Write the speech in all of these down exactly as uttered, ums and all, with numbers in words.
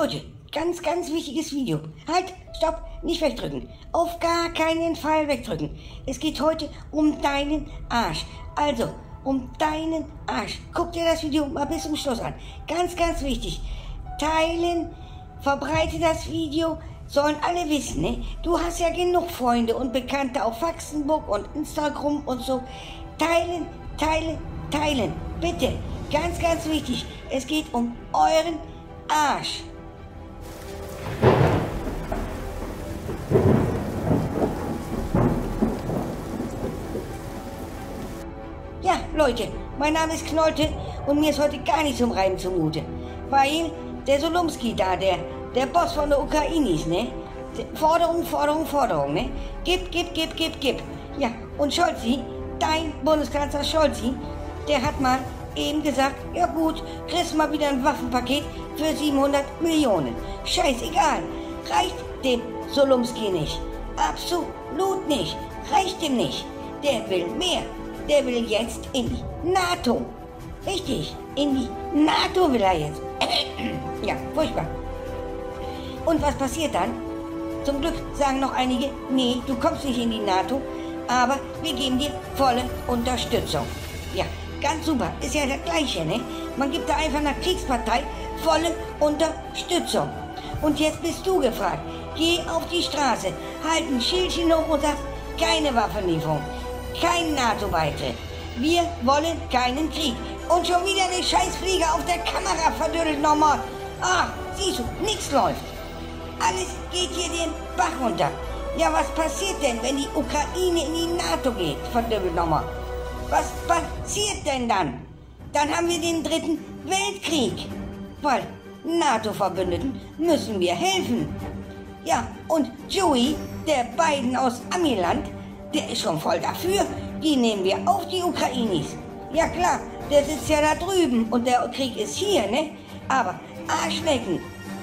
Leute, ganz, ganz wichtiges Video. Halt, stopp, nicht wegdrücken. Auf gar keinen Fall wegdrücken. Es geht heute um deinen Arsch. Also, um deinen Arsch. Guck dir das Video mal bis zum Schluss an. Ganz, ganz wichtig. Teilen, verbreite das Video, sollen alle wissen, ne? Du hast ja genug Freunde und Bekannte auf Faxenburg und Instagram und so. Teilen, teilen, teilen. Bitte, ganz, ganz wichtig. Es geht um euren Arsch. Ja, Leute, mein Name ist Knolte und mir ist heute gar nicht zum Reiben zumute. Weil der Solumski da, der, der Boss von der Ukraine ist, ne? Forderung, Forderung, Forderung, ne? Gib, gib, gib, gib, gib. Ja, und Scholzi, dein Bundeskanzler Scholzi, der hat mal eben gesagt, ja gut, kriegst mal wieder ein Waffenpaket für siebenhundert Millionen. Scheißegal, reicht dem Solumski nicht. Absolut nicht. Reicht ihm nicht. Der will mehr. Der will jetzt in die NATO. Richtig, in die NATO will er jetzt. Ja, furchtbar. Und was passiert dann? Zum Glück sagen noch einige, nee, du kommst nicht in die NATO, aber wir geben dir volle Unterstützung. Ja, ganz super, ist ja das Gleiche, ne? Man gibt da einfach einer Kriegspartei volle Unterstützung. Und jetzt bist du gefragt. Geh auf die Straße, halt ein Schildchen hoch und sag, keine Waffenlieferung, kein NATO-Beitritt. Wir wollen keinen Krieg. Und schon wieder eine Scheißfliege auf der Kamera verdödelt nochmal. Ah, siehst du, nichts läuft. Alles geht hier den Bach runter. Ja, was passiert denn, wenn die Ukraine in die NATO geht? Verdödelt nochmal. Was passiert denn dann? Dann haben wir den dritten Weltkrieg. Weil NATO-Verbündeten müssen wir helfen. Ja, und Joey, der Biden aus Amiland, der ist schon voll dafür. Die nehmen wir auf, die Ukrainis. Ja klar, der sitzt ja da drüben und der Krieg ist hier, ne? Aber Arschlecken.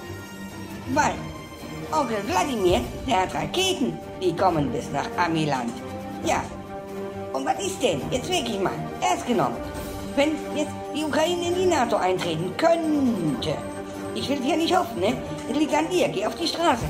Weil Onkel Wladimir, der hat Raketen, die kommen bis nach Amiland. Ja. Und was ist denn? Jetzt wirklich mal, ernst genommen. Wenn jetzt die Ukraine in die NATO eintreten könnte. Ich will es ja nicht hoffen, ne? Es liegt an dir, geh auf die Straße.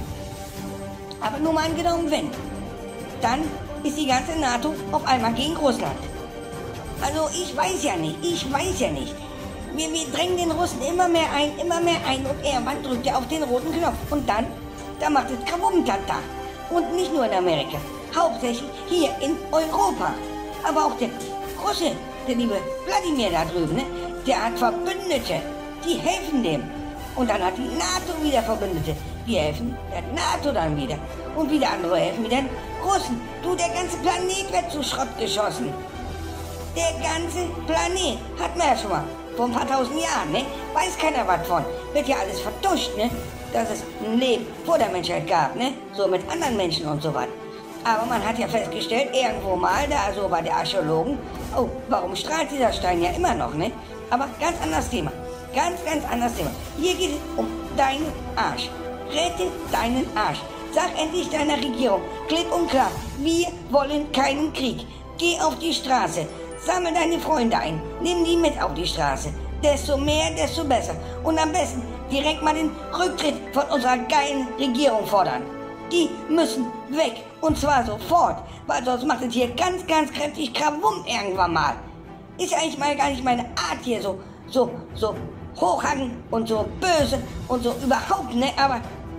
Aber nur mal angenommen, wenn. Dann ist die ganze NATO auf einmal gegen Russland. Also ich weiß ja nicht, ich weiß ja nicht. Wir, wir drängen den Russen immer mehr ein, immer mehr ein und irgendwann drückt er auf den roten Knopf. Und dann, da macht es Kabum-Tata. Und nicht nur in Amerika, hauptsächlich hier in Europa. Aber auch der Russe, der liebe Wladimir da drüben, ne, der hat Verbündete, die helfen dem. Und dann hat die NATO wieder Verbündete, die helfen der NATO dann wieder. Und wieder andere helfen wieder den Russen. Du, der ganze Planet wird zu Schrott geschossen. Der ganze Planet, hat man ja schon mal, vor ein paar tausend Jahren, ne? Weiß keiner was von. Wird ja alles vertuscht, ne? Dass es ein Leben vor der Menschheit gab, ne? So mit anderen Menschen und so was. Aber man hat ja festgestellt, irgendwo mal, da so bei der Archäologen, oh, warum strahlt dieser Stein ja immer noch, ne? Aber ganz anderes Thema. Ganz, ganz anderes Thema. Hier geht es um deinen Arsch. Rette deinen Arsch. Sag endlich deiner Regierung, klipp und klar, wir wollen keinen Krieg. Geh auf die Straße. Sammel deine Freunde ein, nimm die mit auf die Straße. Desto mehr, desto besser. Und am besten direkt mal den Rücktritt von unserer geilen Regierung fordern. Die müssen weg. Und zwar sofort. Weil sonst macht es hier ganz, ganz kräftig Krawum irgendwann mal. Ist eigentlich mal gar nicht meine Art hier so, so, so hochhacken und so böse und so überhaupt, ne? Aber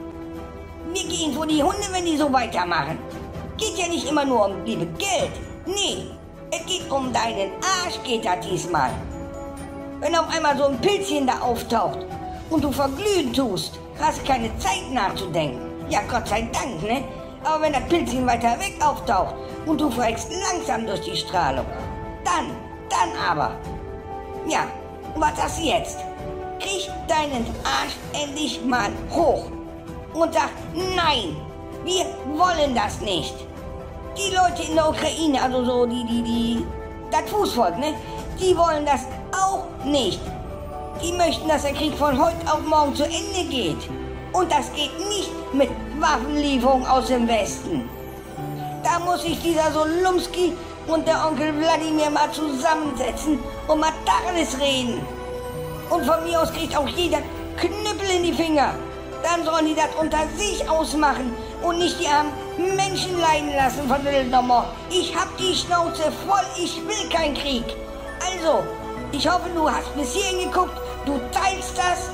mir gehen vor die Hunde, wenn die so weitermachen. Geht ja nicht immer nur um liebe Geld. Nee. Es geht um deinen Arsch, geht da diesmal. Wenn auf einmal so ein Pilzchen da auftaucht und du verglühen tust, hast keine Zeit nachzudenken. Ja, Gott sei Dank, ne? Aber wenn das Pilzchen weiter weg auftaucht und du fragst langsam durch die Strahlung, dann, dann aber. Ja, und was sagst du jetzt? Krieg deinen Arsch endlich mal hoch und sag, nein, wir wollen das nicht. Die Leute in der Ukraine, also so die, die, die, das Fußvolk, ne? Die wollen das auch nicht. Die möchten, dass der Krieg von heute auf morgen zu Ende geht. Und das geht nicht mit Waffenlieferung aus dem Westen. Da muss sich dieser Solumski und der Onkel Wladimir mal zusammensetzen und mal Tacheles reden. Und von mir aus kriegt auch jeder Knüppel in die Finger. dann sollen die das unter sich ausmachen und nicht die armen Menschen leiden lassen, verdammt nochmal. Ich hab die Schnauze voll, ich will keinen Krieg. Also, ich hoffe, du hast bis hierhin geguckt, du teilst das.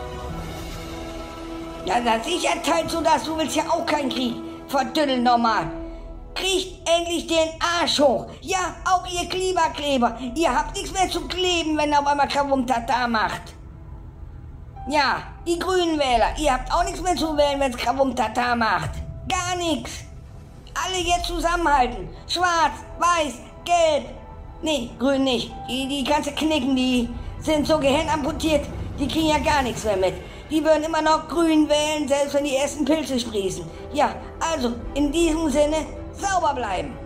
Ja, das sicher teilst du das, du willst ja auch keinen Krieg. Verdüttel nochmal. Kriegt endlich den Arsch hoch. Ja, auch ihr Klimakleber. Ihr habt nichts mehr zu kleben, wenn auf einmal Krawum-Tata macht. Ja, die Grünen Wähler, ihr habt auch nichts mehr zu wählen, wenn es Krawum-Tata macht. Gar nichts. Alle jetzt zusammenhalten. Schwarz, weiß, gelb. Nee, grün nicht. Die, die kannst du knicken, die sind so gehirnamputiert, die kriegen ja gar nichts mehr mit. Die würden immer noch grün wählen, selbst wenn die ersten Pilze sprießen. Ja, also, in diesem Sinne, sauber bleiben.